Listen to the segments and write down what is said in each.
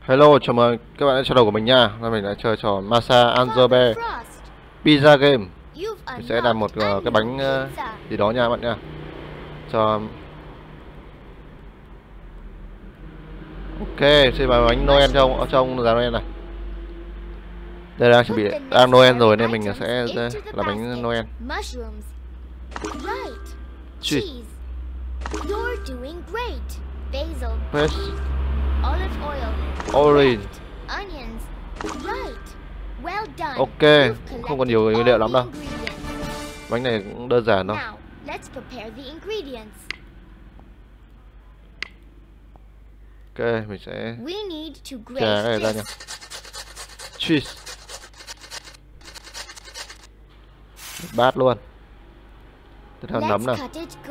Hello, chào mừng các bạn đến channel của mình nha. Hôm nay mình đã chơi trò Masa Anzobe Pizza Game. Mình sẽ làm một cái bánh gì đó nha các bạn nha. Cho ok, xin vào bánh Noel cho ông già Noel này. Đây đang chuẩn bị đang Noel rồi nên mình sẽ làm bánh Noel. Cheese, fresh, orange. Ok, không còn nhiều nguyên liệu lắm đâu. Bánh này cũng đơn giản thôi. Ok, mình sẽ chà cái này ra nha. Cheese. Một bát luôn. Tiếp theo nấm nào.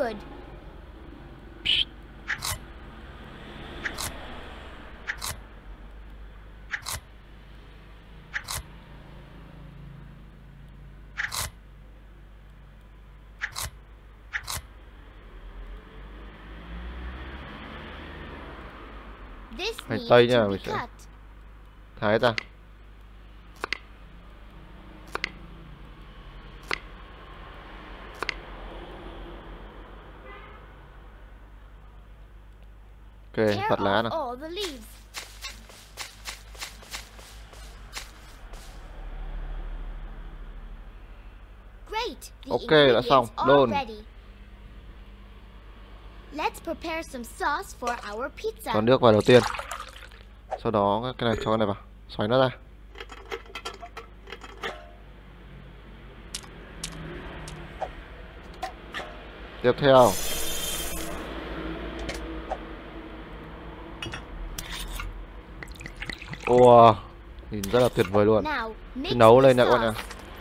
Hành tây nha, mình sẽ thái ra. Ok, vặt lá nào. Ok, đã xong. Đôn. Cho nước vào đầu tiên. Sau đó cái này cho cái này vào, xoáy nó ra. Tiếp theo wow, nhìn rất là tuyệt vời luôn. Cứ nấu lên nha các bạn ạ.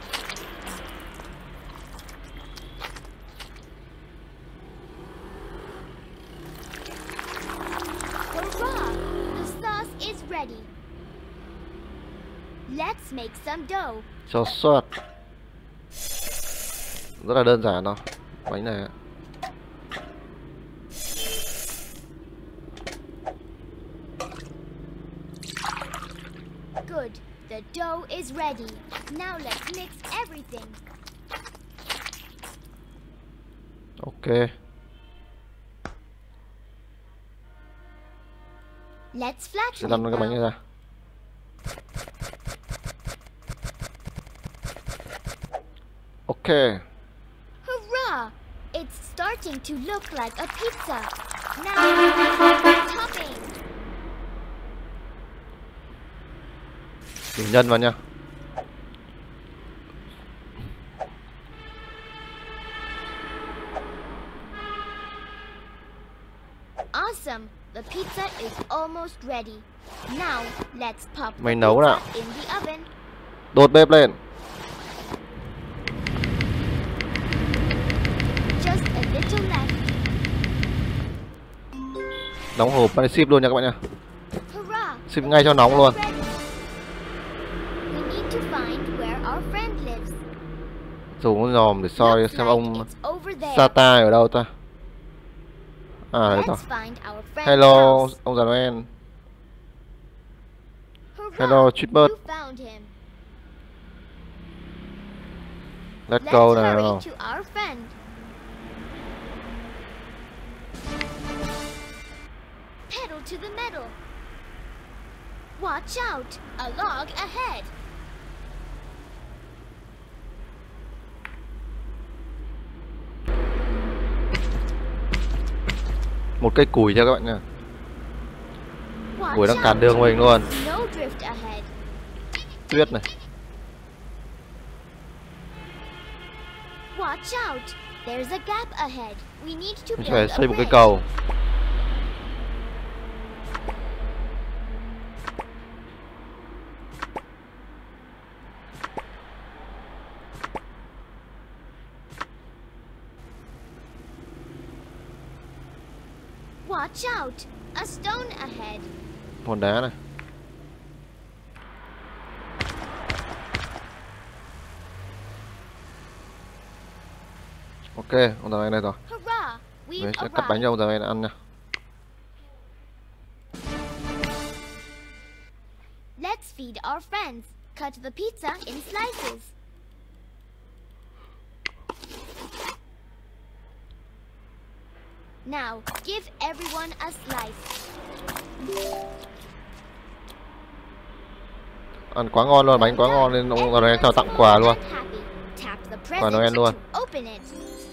Cho sốt. Rất là đơn giản thôi. Bánh này Good. The dough is ready. Now let's mix everything. ok. Let's flatten Sẽ làm cái bánh này ra. Ok. Hurrah! It's starting to look like a pizza. Now, topping. Mình nhân vào nha. Awesome. The pizza is almost ready. Now, let's pop the Mày nấu nào. pizza in the oven. Đốt bếp lên. Just a little left. Đóng hộp và ship luôn nha các bạn nha. Hurrah! Ship ngay cho nóng luôn. We need to find where our friend lives. Dùng con dòm để soi Looks xem like ông it's over there. Sata ở đâu ta. À đây Let's rồi. find our friend's Hello house. ông già Noel. Hurrah! Hello Chipbird. You found him. Let's Let's go hurry nào. to our friend. Pedal to the metal. Watch out! A log ahead. Một cây củi cho các bạn nha. Watch Củi đang cản out. đường mình luôn. Snowdrift ahead. Tuyết này. Watch out! There's a gap ahead. We need to Mình build phải a xây một cái bridge. cầu. Watch out! A stone ahead. Hòn đá này. Ok, ông già này đây rồi. Hurrah! Mình We've sẽ cắt bánh cho ông già này ăn nha. Let's feed our friends. Cut the pizza in slices. Now, give everyone a slice. Ăn quá ngon luôn, bánh quá ngon nên ông này cho tặng quà luôn. Quà Noel luôn.